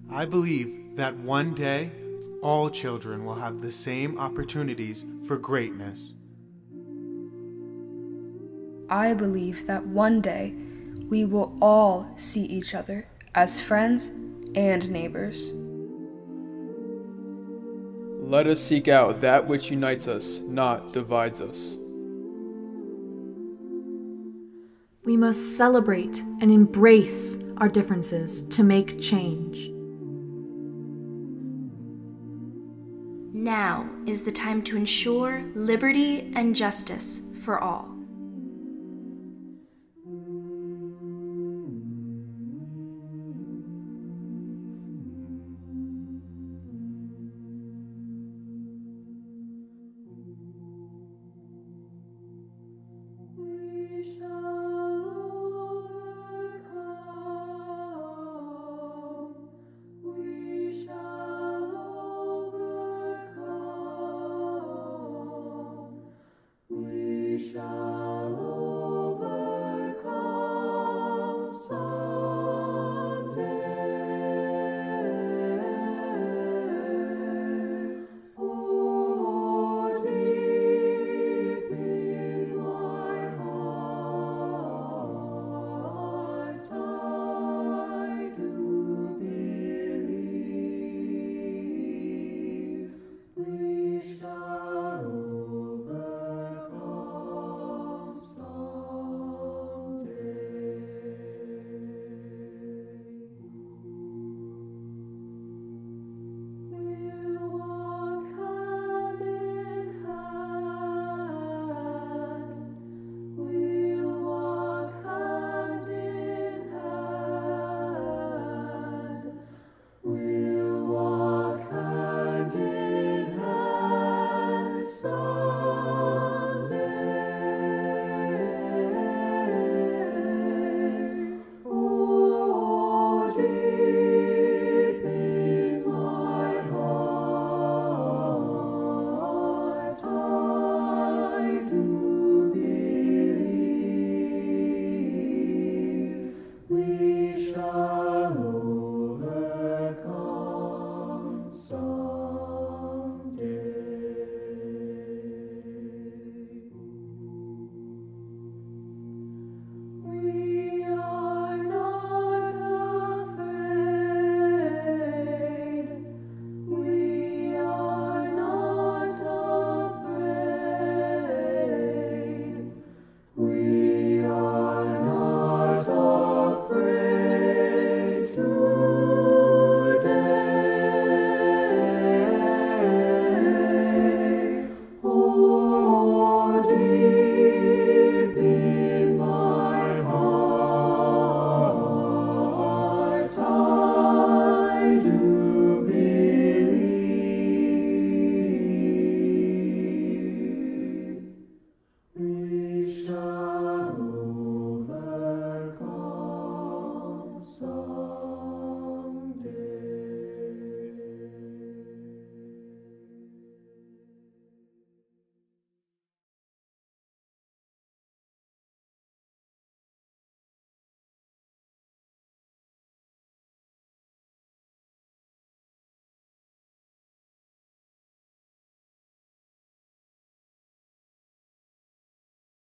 I believe that one day, all children will have the same opportunities for greatness. I believe that one day we will all see each other as friends and neighbors. Let us seek out that which unites us, not divides us. We must celebrate and embrace our differences to make change. Now is the time to ensure liberty and justice for all.